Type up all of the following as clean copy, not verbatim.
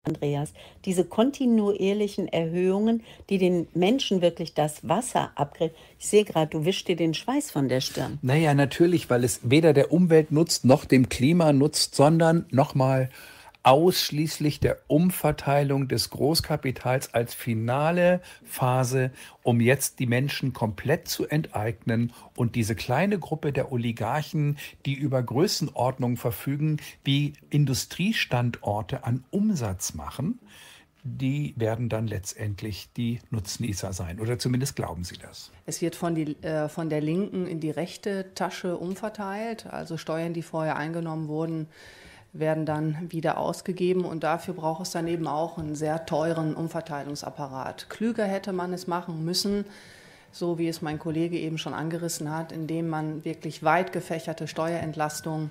Andreas, diese kontinuierlichen Erhöhungen, die den Menschen wirklich das Wasser abgrillen. Ich sehe gerade, du wischst dir den Schweiß von der Stirn. Naja, natürlich, weil es weder der Umwelt nutzt noch dem Klima nutzt, sondern nochmal ausschließlich der Umverteilung des Großkapitals als finale Phase, um jetzt die Menschen komplett zu enteignen und diese kleine Gruppe der Oligarchen, die über Größenordnungen verfügen, wie Industriestandorte an Umsatz machen, die werden dann letztendlich die Nutznießer sein. Oder zumindest glauben sie das. Es wird von der linken in die rechte Tasche umverteilt. Also Steuern, die vorher eingenommen wurden, werden dann wieder ausgegeben. Und dafür braucht es dann eben auch einen sehr teuren Umverteilungsapparat. Klüger hätte man es machen müssen, so wie es mein Kollege eben schon angerissen hat, indem man wirklich weit gefächerte Steuerentlastung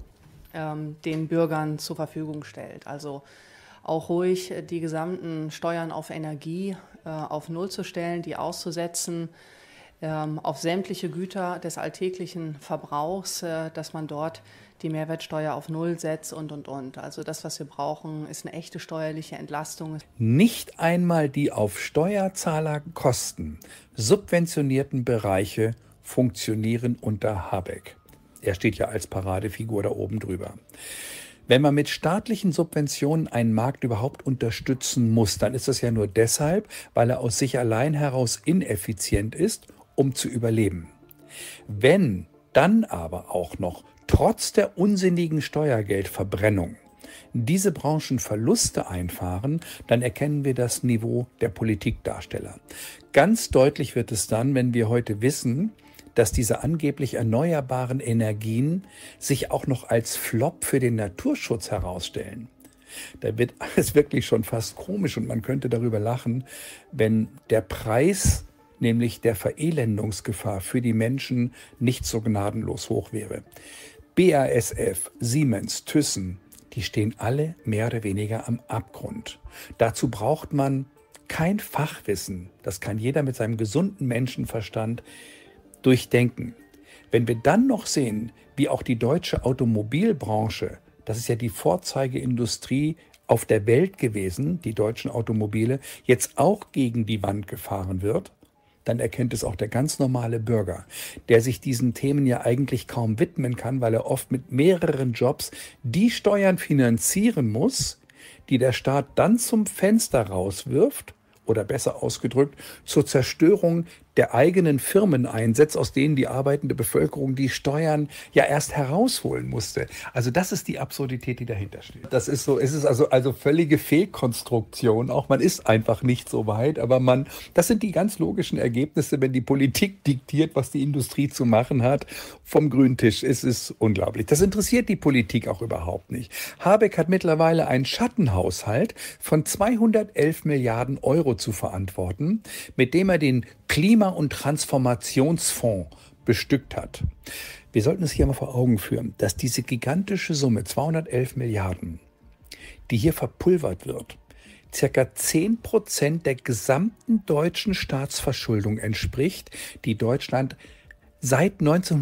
den Bürgern zur Verfügung stellt. Also auch ruhig die gesamten Steuern auf Energie auf Null zu stellen, die auszusetzen, auf sämtliche Güter des alltäglichen Verbrauchs, dass man dort die Mehrwertsteuer auf Null setzt und. Also das, was wir brauchen, ist eine echte steuerliche Entlastung. Nicht einmal die auf Steuerzahlerkosten subventionierten Bereiche funktionieren unter Habeck. Er steht ja als Paradefigur da oben drüber. Wenn man mit staatlichen Subventionen einen Markt überhaupt unterstützen muss, dann ist das ja nur deshalb, weil er aus sich allein heraus ineffizient ist, um zu überleben. Wenn dann aber auch noch trotz der unsinnigen Steuergeldverbrennung diese Branchen Verluste einfahren, dann erkennen wir das Niveau der Politikdarsteller. Ganz deutlich wird es dann, wenn wir heute wissen, dass diese angeblich erneuerbaren Energien sich auch noch als Flop für den Naturschutz herausstellen. Da wird alles wirklich schon fast komisch und man könnte darüber lachen, wenn der Preis, nämlich der Verelendungsgefahr für die Menschen, nicht so gnadenlos hoch wäre. BASF, Siemens, Thyssen, die stehen alle mehr oder weniger am Abgrund. Dazu braucht man kein Fachwissen, das kann jeder mit seinem gesunden Menschenverstand durchdenken. Wenn wir dann noch sehen, wie auch die deutsche Automobilbranche, das ist ja die Vorzeigeindustrie auf der Welt gewesen, die deutschen Automobile, jetzt auch gegen die Wand gefahren wird, dann erkennt es auch der ganz normale Bürger, der sich diesen Themen ja eigentlich kaum widmen kann, weil er oft mit mehreren Jobs die Steuern finanzieren muss, die der Staat dann zum Fenster rauswirft, oder besser ausgedrückt, zur Zerstörung der eigenen Firmen einsetzt, aus denen die arbeitende Bevölkerung die Steuern ja erst herausholen musste. Also das ist die Absurdität, die dahinter steht. Das ist so, es ist also völlige Fehlkonstruktion. Auch man ist einfach nicht so weit, aber das sind die ganz logischen Ergebnisse, wenn die Politik diktiert, was die Industrie zu machen hat. Vom grünen Tisch. Es ist unglaublich. Das interessiert die Politik auch überhaupt nicht. Habeck hat mittlerweile einen Schattenhaushalt von 211 Milliarden Euro zu verantworten, mit dem er den Klima- und Transformationsfonds bestückt hat. Wir sollten es hier mal vor Augen führen, dass diese gigantische Summe, 211 Milliarden, die hier verpulvert wird, circa 10% der gesamten deutschen Staatsverschuldung entspricht, die Deutschland seit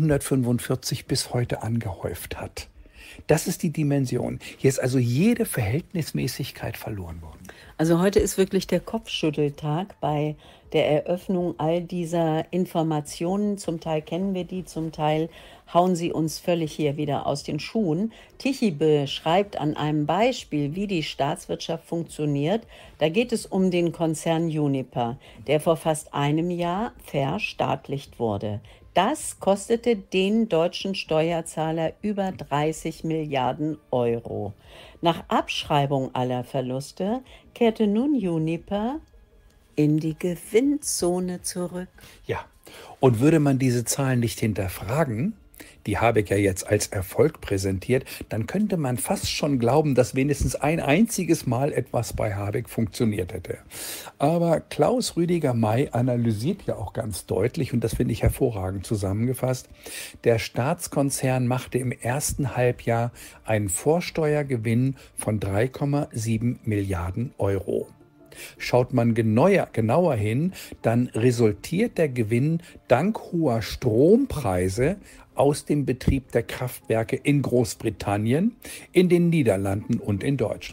1945 bis heute angehäuft hat. Das ist die Dimension. Hier ist also jede Verhältnismäßigkeit verloren worden. Also heute ist wirklich der Kopfschütteltag bei der Eröffnung all dieser Informationen. Zum Teil kennen wir die, zum Teil hauen sie uns völlig hier wieder aus den Schuhen. Tichy beschreibt an einem Beispiel, wie die Staatswirtschaft funktioniert. Da geht es um den Konzern Uniper, der vor fast einem Jahr verstaatlicht wurde. Das kostete den deutschen Steuerzahler über 30 Milliarden Euro. Nach Abschreibung aller Verluste kehrte nun Uniper in die Gewinnzone zurück. Ja, und würde man diese Zahlen nicht hinterfragen, die Habeck ja jetzt als Erfolg präsentiert, dann könnte man fast schon glauben, dass wenigstens ein einziges Mal etwas bei Habeck funktioniert hätte. Aber Klaus Rüdiger May analysiert ja auch ganz deutlich, und das finde ich hervorragend zusammengefasst, der Staatskonzern machte im ersten Halbjahr einen Vorsteuergewinn von 3,7 Milliarden Euro. Schaut man genauer hin, dann resultiert der Gewinn dank hoher Strompreise aus dem Betrieb der Kraftwerke in Großbritannien, in den Niederlanden und in Deutschland.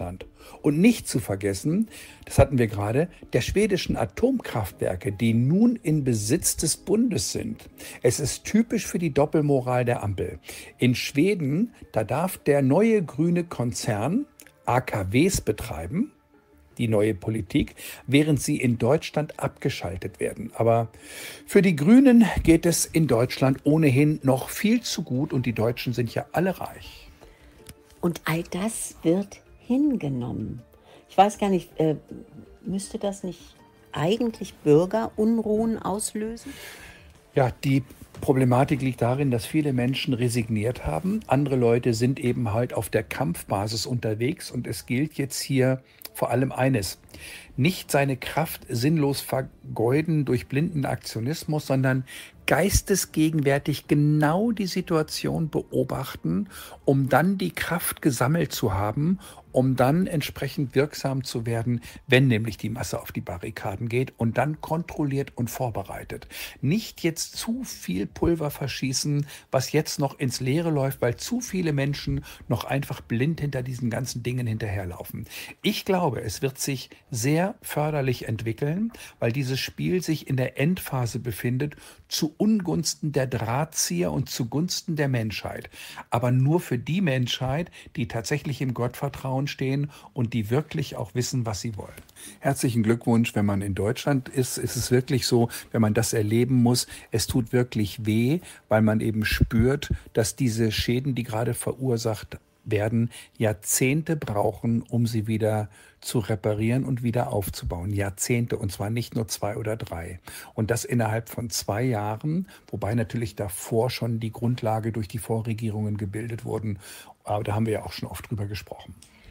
Und nicht zu vergessen, das hatten wir gerade, der schwedischen Atomkraftwerke, die nun in Besitz des Bundes sind. Es ist typisch für die Doppelmoral der Ampel. In Schweden, da darf der neue grüne Konzern AKWs betreiben, die neue Politik, während sie in Deutschland abgeschaltet werden. Aber für die Grünen geht es in Deutschland ohnehin noch viel zu gut und die Deutschen sind ja alle reich. Und all das wird hingenommen. Ich weiß gar nicht, müsste das nicht eigentlich Bürgerunruhen auslösen? Ja, die Problematik liegt darin, dass viele Menschen resigniert haben. Andere Leute sind eben halt auf der Kampfbasis unterwegs und es gilt jetzt hier vor allem eines: Nicht seine Kraft sinnlos vergeuden durch blinden Aktionismus, sondern geistesgegenwärtig genau die Situation beobachten, um dann die Kraft gesammelt zu haben, um dann entsprechend wirksam zu werden, wenn nämlich die Masse auf die Barrikaden geht und dann kontrolliert und vorbereitet. Nicht jetzt zu viel Pulver verschießen, was jetzt noch ins Leere läuft, weil zu viele Menschen noch einfach blind hinter diesen ganzen Dingen hinterherlaufen. Ich glaube, es wird sich sehr förderlich entwickeln, weil dieses Spiel sich in der Endphase befindet, zu Ungunsten der Drahtzieher und zugunsten der Menschheit. Aber nur für die Menschheit, die tatsächlich im Gottvertrauen stehen und die wirklich auch wissen, was sie wollen. Herzlichen Glückwunsch, wenn man in Deutschland ist. Ist es wirklich so, wenn man das erleben muss, es tut wirklich weh, weil man eben spürt, dass diese Schäden, die gerade verursacht werden, Jahrzehnte brauchen, um sie wieder zu reparieren und wieder aufzubauen. Jahrzehnte, und zwar nicht nur 2 oder 3. Und das innerhalb von 2 Jahren, wobei natürlich davor schon die Grundlage durch die Vorregierungen gebildet wurden. Aber da haben wir ja auch schon oft drüber gesprochen.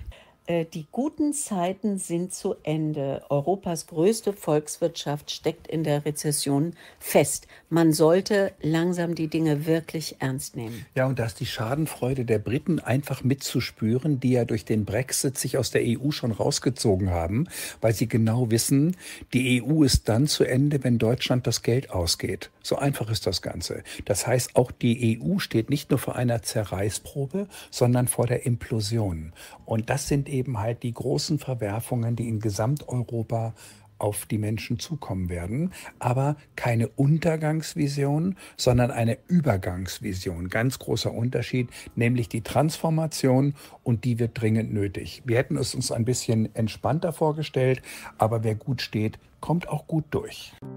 Die guten Zeiten sind zu Ende. Europas größte Volkswirtschaft steckt in der Rezession fest. Man sollte langsam die Dinge wirklich ernst nehmen. Ja, und da ist die Schadenfreude der Briten einfach mitzuspüren, die ja durch den Brexit sich aus der EU schon rausgezogen haben, weil sie genau wissen, die EU ist dann zu Ende, wenn Deutschland das Geld ausgeht. So einfach ist das Ganze. Das heißt, auch die EU steht nicht nur vor einer Zerreißprobe, sondern vor der Implosion. Und das sind eben halt die großen Verwerfungen, die in Gesamteuropa auf die Menschen zukommen werden. Aber keine Untergangsvision, sondern eine Übergangsvision. Ganz großer Unterschied, nämlich die Transformation, und die wird dringend nötig. Wir hätten es uns ein bisschen entspannter vorgestellt, aber wer gut steht, kommt auch gut durch.